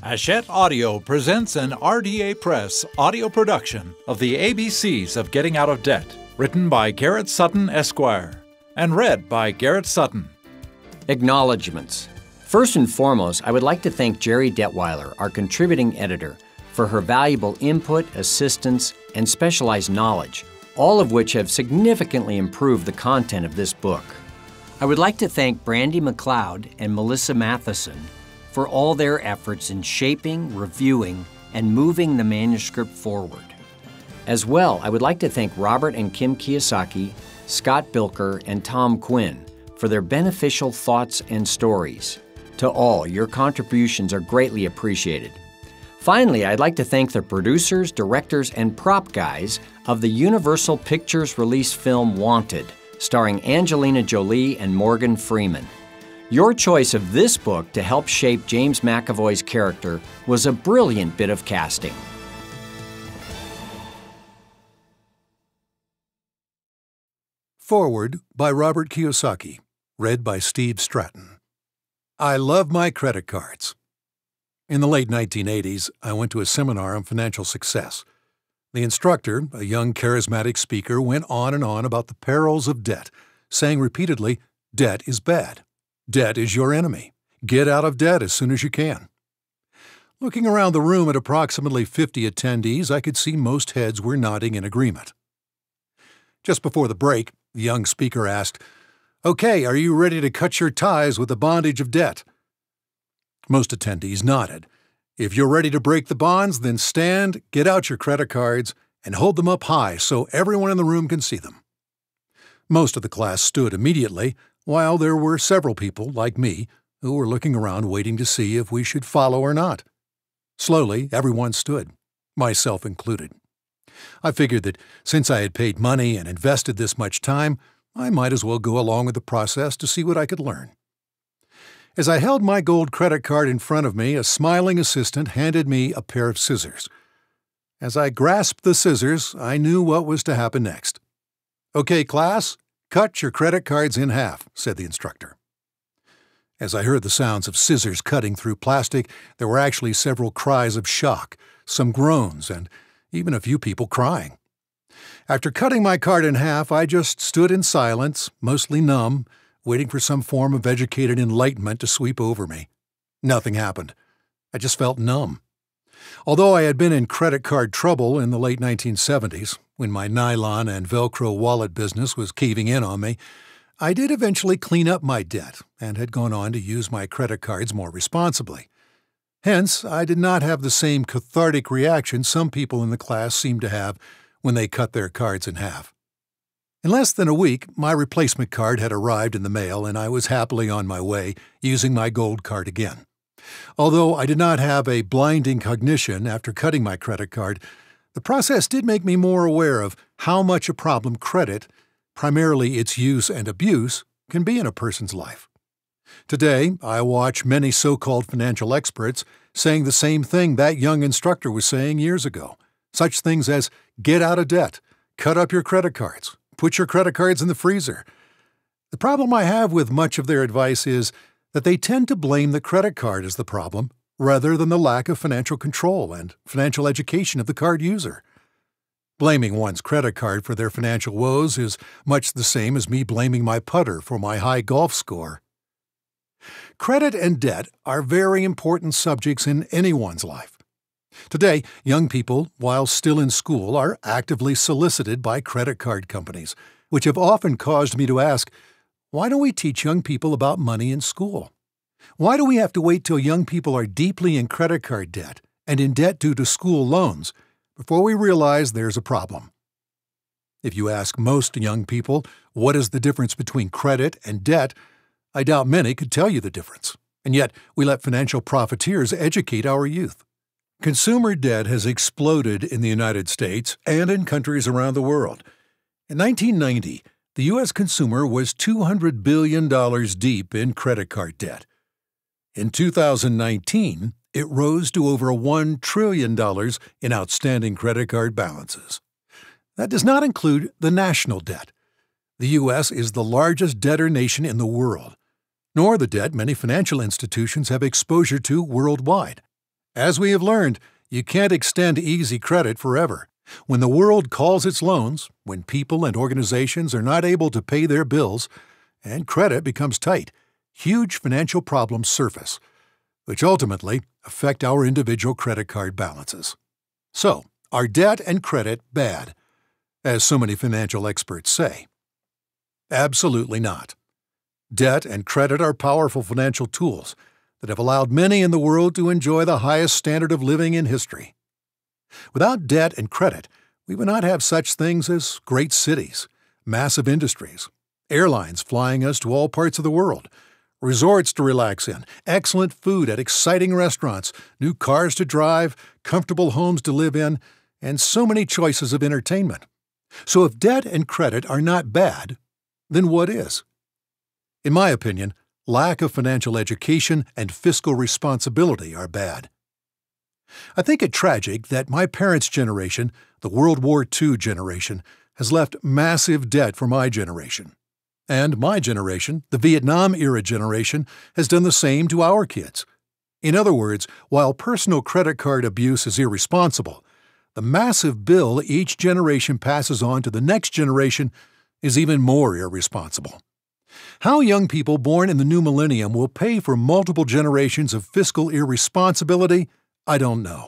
Hachette Audio presents an RDA Press audio production of The ABCs of Getting Out of Debt, written by Garrett Sutton, Esquire, and read by Garrett Sutton. Acknowledgments. First and foremost, I would like to thank Jerry Detweiler, our contributing editor, for her valuable input, assistance, and specialized knowledge, all of which have significantly improved the content of this book. I would like to thank Brandy McLeod and Melissa Matheson for all their efforts in shaping, reviewing, and moving the manuscript forward. As well, I would like to thank Robert and Kim Kiyosaki, Scott Bilker, and Tom Quinn for their beneficial thoughts and stories. To all, your contributions are greatly appreciated. Finally, I'd like to thank the producers, directors, and prop guys of the Universal Pictures release film Wanted, starring Angelina Jolie and Morgan Freeman. Your choice of this book to help shape James McAvoy's character was a brilliant bit of casting. Foreword by Robert Kiyosaki, read by Stratton. I love my credit cards. In the late 1980s, I went to a seminar on financial success. The instructor, a young charismatic speaker, went on and on about the perils of debt, saying repeatedly, "Debt is bad. Debt is your enemy. Get out of debt as soon as you can." Looking around the room at approximately 50 attendees, I could see most heads were nodding in agreement. Just before the break, the young speaker asked, "Okay, are you ready to cut your ties with the bondage of debt?" Most attendees nodded. "If you're ready to break the bonds, then stand, get out your credit cards, and hold them up high so everyone in the room can see them." Most of the class stood immediately, while there were several people, like me, who were looking around waiting to see if we should follow or not. Slowly, everyone stood, myself included. I figured that since I had paid money and invested this much time, I might as well go along with the process to see what I could learn. As I held my gold credit card in front of me, a smiling assistant handed me a pair of scissors. As I grasped the scissors, I knew what was to happen next. "Okay, class, cut your credit cards in half," said the instructor. As I heard the sounds of scissors cutting through plastic, there were actually several cries of shock, some groans, and even a few people crying. After cutting my card in half, I just stood in silence, mostly numb, waiting for some form of educated enlightenment to sweep over me. Nothing happened. I just felt numb. Although I had been in credit card trouble in the late 1970s, when my nylon and Velcro wallet business was caving in on me, I did eventually clean up my debt and had gone on to use my credit cards more responsibly. Hence, I did not have the same cathartic reaction some people in the class seemed to have when they cut their cards in half. In less than a week, my replacement card had arrived in the mail and I was happily on my way, using my gold card again. Although I did not have a blinding cognition after cutting my credit card, the process did make me more aware of how much a problem credit, primarily its use and abuse, can be in a person's life. Today, I watch many so-called financial experts saying the same thing that young instructor was saying years ago. Such things as, get out of debt, cut up your credit cards, put your credit cards in the freezer. The problem I have with much of their advice is that they tend to blame the credit card as the problem, rather than the lack of financial control and financial education of the card user. Blaming one's credit card for their financial woes is much the same as me blaming my putter for my high golf score. Credit and debt are very important subjects in anyone's life. Today, young people, while still in school, are actively solicited by credit card companies, which have often caused me to ask, why don't we teach young people about money in school? Why do we have to wait till young people are deeply in credit card debt and in debt due to school loans before we realize there's a problem? If you ask most young people what is the difference between credit and debt, I doubt many could tell you the difference, and yet we let financial profiteers educate our youth. Consumer debt has exploded in the United States and in countries around the world. In 1990, the U.S. consumer was $200 billion deep in credit card debt. In 2019, it rose to over $1 trillion in outstanding credit card balances. That does not include the national debt. The U.S. is the largest debtor nation in the world, nor the debt many financial institutions have exposure to worldwide. As we have learned, you can't extend easy credit forever. When the world calls its loans, when people and organizations are not able to pay their bills, and credit becomes tight, huge financial problems surface, which ultimately affect our individual credit card balances. So, are debt and credit bad, as so many financial experts say? Absolutely not. Debt and credit are powerful financial tools that have allowed many in the world to enjoy the highest standard of living in history. Without debt and credit, we would not have such things as great cities, massive industries, airlines flying us to all parts of the world, resorts to relax in, excellent food at exciting restaurants, new cars to drive, comfortable homes to live in, and so many choices of entertainment. So if debt and credit are not bad, then what is? In my opinion, lack of financial education and fiscal responsibility are bad. I think it tragic that my parents' generation, the World War II generation, has left massive debt for my generation. And my generation, the Vietnam-era generation, has done the same to our kids. In other words, while personal credit card abuse is irresponsible, the massive bill each generation passes on to the next generation is even more irresponsible. How young people born in the new millennium will pay for multiple generations of fiscal irresponsibility, I don't know.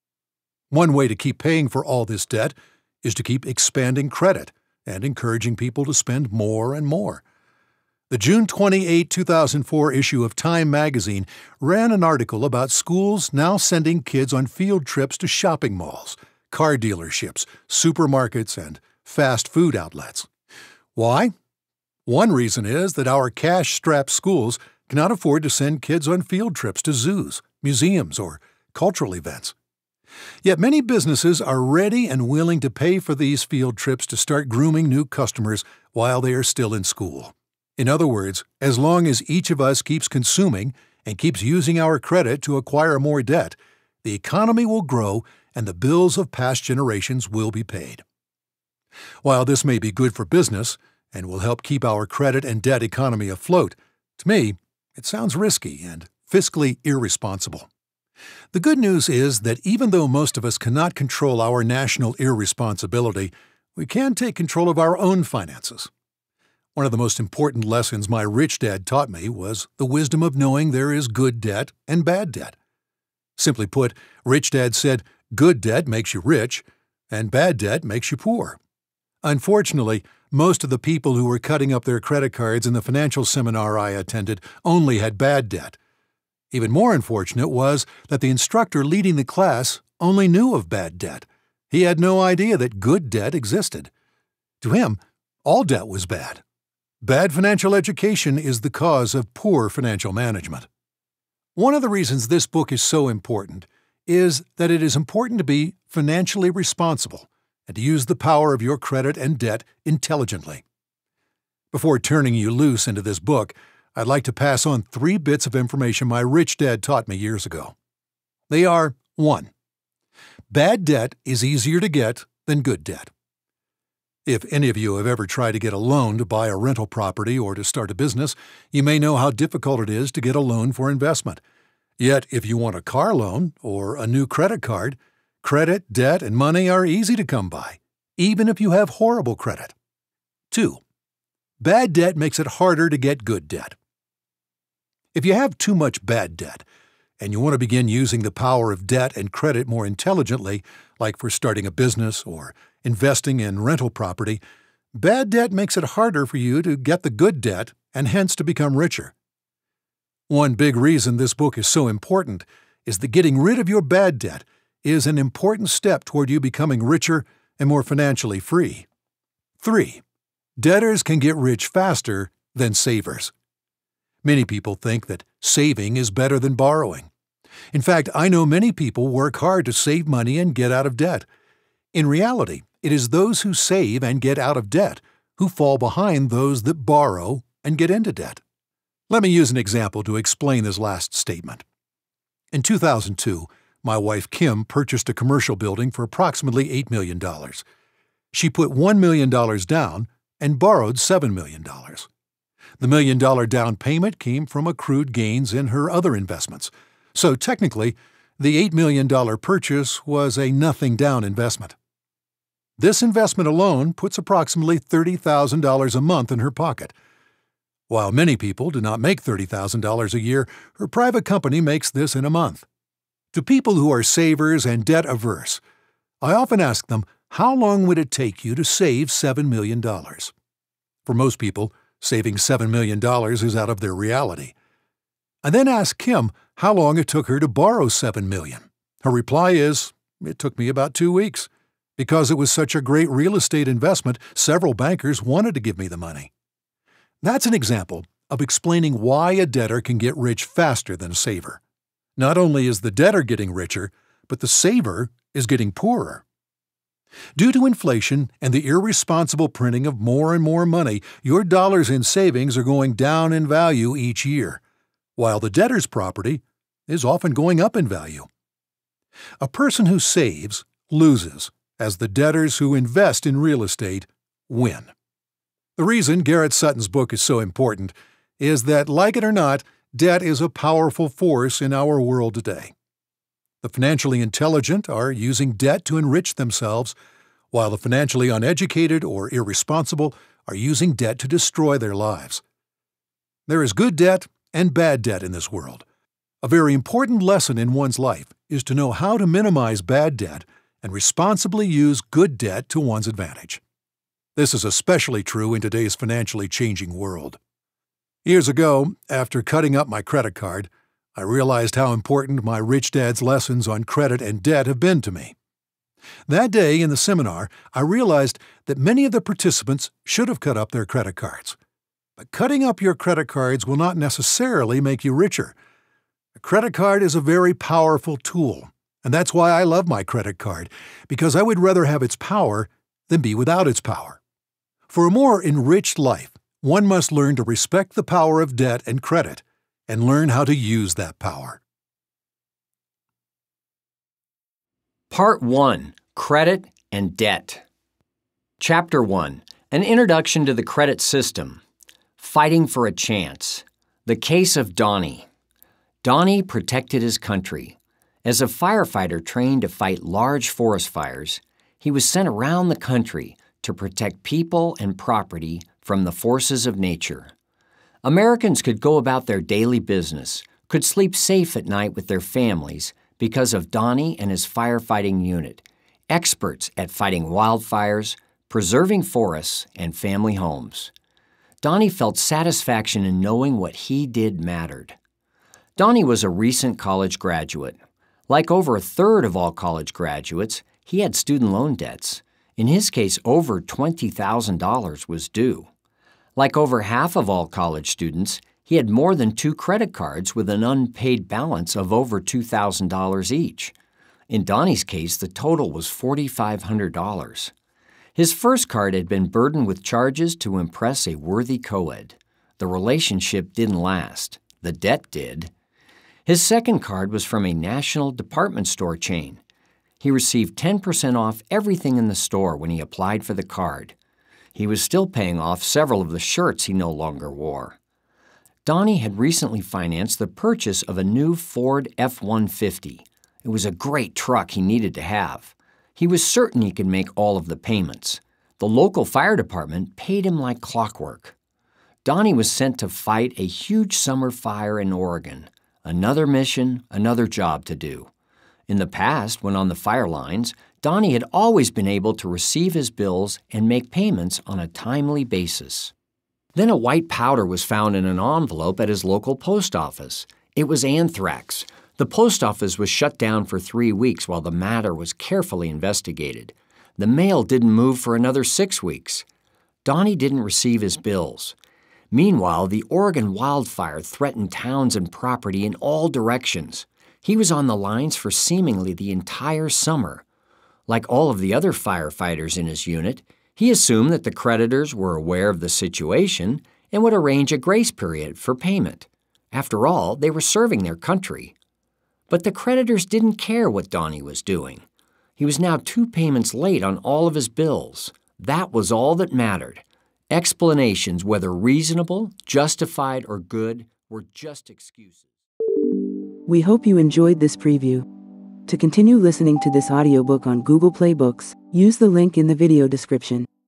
One way to keep paying for all this debt is to keep expanding credit and encouraging people to spend more and more. The June 28, 2004 issue of Time magazine ran an article about schools now sending kids on field trips to shopping malls, car dealerships, supermarkets, and fast food outlets. Why? One reason is that our cash-strapped schools cannot afford to send kids on field trips to zoos, museums, or cultural events. Yet many businesses are ready and willing to pay for these field trips to start grooming new customers while they are still in school. In other words, as long as each of us keeps consuming and keeps using our credit to acquire more debt, the economy will grow and the bills of past generations will be paid. While this may be good for business and will help keep our credit and debt economy afloat, to me, it sounds risky and fiscally irresponsible. The good news is that even though most of us cannot control our national irresponsibility, we can take control of our own finances. One of the most important lessons my rich dad taught me was the wisdom of knowing there is good debt and bad debt. Simply put, Rich Dad said, good debt makes you rich, and bad debt makes you poor. Unfortunately, most of the people who were cutting up their credit cards in the financial seminar I attended only had bad debt. Even more unfortunate was that the instructor leading the class only knew of bad debt. He had no idea that good debt existed. To him, all debt was bad. Bad financial education is the cause of poor financial management. One of the reasons this book is so important is that it is important to be financially responsible and to use the power of your credit and debt intelligently. Before turning you loose into this book, I'd like to pass on 3 bits of information my rich dad taught me years ago. They are: 1. Bad debt is easier to get than good debt. If any of you have ever tried to get a loan to buy a rental property or to start a business, you may know how difficult it is to get a loan for investment. Yet, if you want a car loan or a new credit card, credit, debt, and money are easy to come by, even if you have horrible credit. 2. Bad debt makes it harder to get good debt. If you have too much bad debt, and you want to begin using the power of debt and credit more intelligently, like for starting a business or investing in rental property, bad debt makes it harder for you to get the good debt and hence to become richer. One big reason this book is so important is that getting rid of your bad debt is an important step toward you becoming richer and more financially free. 3. Debtors can get rich faster than savers. Many people think that saving is better than borrowing. In fact, I know many people work hard to save money and get out of debt. In reality, it is those who save and get out of debt who fall behind those that borrow and get into debt. Let me use an example to explain this last statement. In 2002, my wife Kim purchased a commercial building for approximately $8 million. She put $1 million down and borrowed $7 million. The $1 million down payment came from accrued gains in her other investments. So technically, The $8 million purchase was a nothing-down investment. This investment alone puts approximately $30,000 a month in her pocket. While many people do not make $30,000 a year, her private company makes this in a month. To people who are savers and debt-averse, I often ask them, how long would it take you to save $7 million? For most people, saving $7 million is out of their reality. I then ask Kim how long it took her to borrow $7 million. Her reply is, it took me about 2 weeks. Because it was such a great real estate investment, several bankers wanted to give me the money. That's an example of explaining why a debtor can get rich faster than a saver. Not only is the debtor getting richer, but the saver is getting poorer. Due to inflation and the irresponsible printing of more and more money, your dollars in savings are going down in value each year, while the debtor's property is often going up in value. A person who saves loses, as the debtors who invest in real estate win. The reason Garrett Sutton's book is so important is that, like it or not, debt is a powerful force in our world today. The financially intelligent are using debt to enrich themselves, while the financially uneducated or irresponsible are using debt to destroy their lives. There is good debt and bad debt in this world. A very important lesson in one's life is to know how to minimize bad debt and responsibly use good debt to one's advantage. This is especially true in today's financially changing world. Years ago, after cutting up my credit card, I realized how important my Rich Dad's lessons on credit and debt have been to me. That day in the seminar, I realized that many of the participants should have cut up their credit cards. But cutting up your credit cards will not necessarily make you richer. A credit card is a very powerful tool, and that's why I love my credit card, because I would rather have its power than be without its power. For a more enriched life, one must learn to respect the power of debt and credit, and learn how to use that power. Part 1. Credit and Debt. Chapter 1. An Introduction to the Credit System. Fighting for a Chance. The Case of Donnie. Donnie protected his country. As a firefighter trained to fight large forest fires, he was sent around the country to protect people and property from the forces of nature. Americans could go about their daily business, could sleep safe at night with their families because of Donnie and his firefighting unit, experts at fighting wildfires, preserving forests, and family homes. Donnie felt satisfaction in knowing what he did mattered. Donnie was a recent college graduate. Like over a third of all college graduates, he had student loan debts. In his case, over $20,000 was due. Like over half of all college students, he had more than 2 credit cards with an unpaid balance of over $2,000 each. In Donnie's case, the total was $4,500. His first card had been burdened with charges to impress a worthy co-ed. The relationship didn't last. The debt did. His second card was from a national department store chain. He received 10% off everything in the store when he applied for the card. He was still paying off several of the shirts he no longer wore. Donnie had recently financed the purchase of a new Ford F-150. It was a great truck he needed to have. He was certain he could make all of the payments. The local fire department paid him like clockwork. Donnie was sent to fight a huge summer fire in Oregon. Another mission, another job to do. In the past, when on the fire lines, Donnie had always been able to receive his bills and make payments on a timely basis. Then a white powder was found in an envelope at his local post office. It was anthrax. The post office was shut down for 3 weeks while the matter was carefully investigated. The mail didn't move for another 6 weeks. Donnie didn't receive his bills. Meanwhile, the Oregon wildfire threatened towns and property in all directions. He was on the lines for seemingly the entire summer. Like all of the other firefighters in his unit, he assumed that the creditors were aware of the situation and would arrange a grace period for payment. After all, they were serving their country. But the creditors didn't care what Donnie was doing. He was now 2 payments late on all of his bills. That was all that mattered. Explanations, whether reasonable, justified, or good, were just excuses. We hope you enjoyed this preview. To continue listening to this audiobook on Google Play Books, use the link in the video description.